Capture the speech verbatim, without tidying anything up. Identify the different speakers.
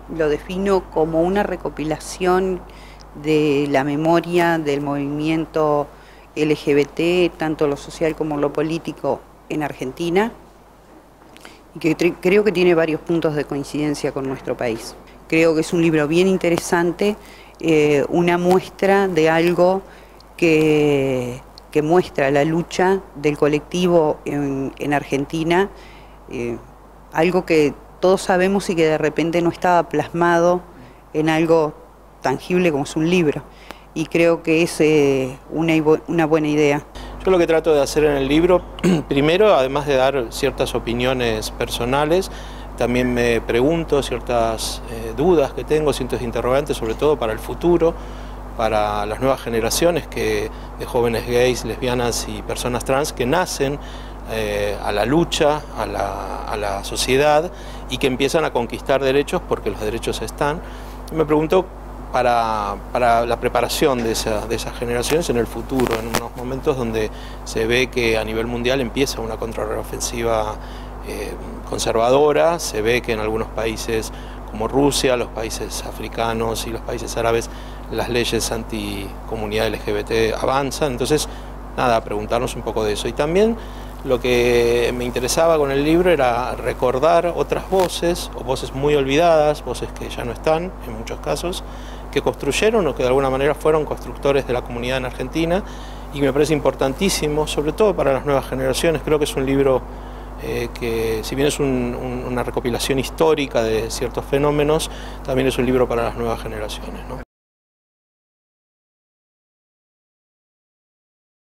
Speaker 1: Lo defino como una recopilación de la memoria del movimiento L G B T, tanto lo social como lo político en Argentina, y que creo que tiene varios puntos de coincidencia con nuestro país. Creo que es un libro bien interesante, eh, una muestra de algo que, que muestra la lucha del colectivo en, en Argentina, eh, algo que todos sabemos y que de repente no estaba plasmado en algo tangible como es un libro. Y creo que es eh, una, una buena idea.
Speaker 2: Yo lo que trato de hacer en el libro, primero, además de dar ciertas opiniones personales, también me pregunto ciertas eh, dudas que tengo, ciertos interrogantes, sobre todo para el futuro, para las nuevas generaciones que, de jóvenes gays, lesbianas y personas trans que nacen eh, a la lucha, a la, a la sociedad y que empiezan a conquistar derechos porque los derechos están. Y me pregunto para, para la preparación de, esa, de esas generaciones en el futuro, en unos momentos donde se ve que a nivel mundial empieza una contrarreofensiva eh, conservadora, se ve que en algunos países como Rusia, los países africanos y los países árabes, las leyes anticomunidad L G B T avanzan. Entonces, nada, preguntarnos un poco de eso. Y también lo que me interesaba con el libro era recordar otras voces, o voces muy olvidadas, voces que ya no están en muchos casos, que construyeron o que de alguna manera fueron constructores de la comunidad en Argentina, y me parece importantísimo, sobre todo para las nuevas generaciones. Creo que es un libro eh, que, si bien es un, un, una recopilación histórica de ciertos fenómenos, también es un libro para las nuevas generaciones, ¿no?